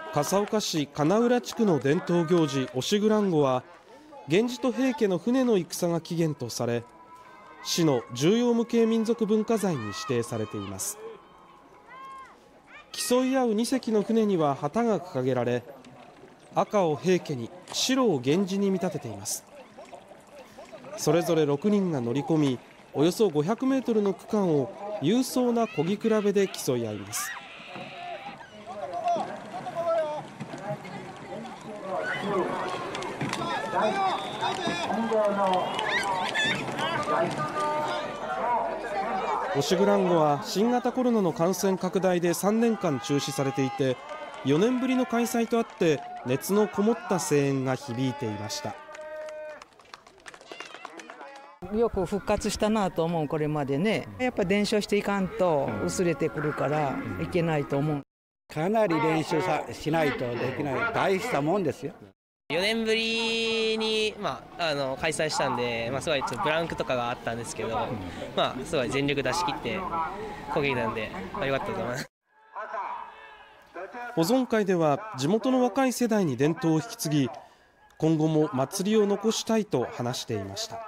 笠岡市金浦地区の伝統行事押しぐらんごは、源氏と平家の船の戦が起源とされ、市の重要無形民族文化財に指定されています。競い合う2隻の船には旗が掲げられ、赤を平家に白を源氏に見立てています。それぞれ6人が乗り込み、およそ500メートルの区間を勇壮な漕ぎ比べで競い合います。押しぐらんごは新型コロナの感染拡大で3年間中止されていて、4年ぶりの開催とあって熱のこもった声援が響いていました。 よく復活したなと思う。これまでね、やっぱ伝承していかんと薄れてくるからいけないと思う。 かなり練習しないとできない大したもんですよ。 4年ぶりに、開催したんで、すごいちょっとブランクとかがあったんですけど、すごい全力出し切ってこげたんで、よかったと思います。 保存会では地元の若い世代に伝統を引き継ぎ、今後も祭りを残したいと話していました。